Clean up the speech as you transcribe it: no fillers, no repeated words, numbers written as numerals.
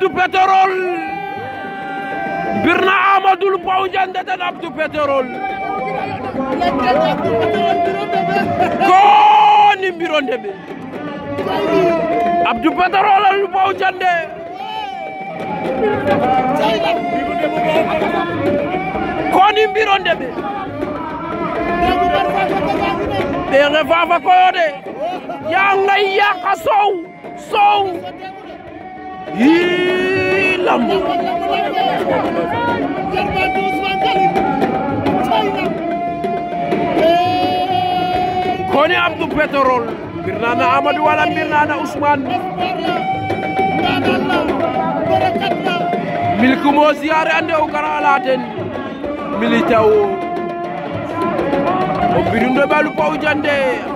Abdou Pétrole birna Amadou Paw Diandé tan Abdou Pétrole ko ni mbironde be Abdou Pétrole lu Paw Diandé ko ni mbironde be ɓeexe fafa koyo de ya ngay yaqa sow yi lamb koni Abdou Pétrole mbirnana Amadou wala mbirnana Ousmane milku mo siyaare ande o gara ala ten militawo o birundo balu Paw Diandé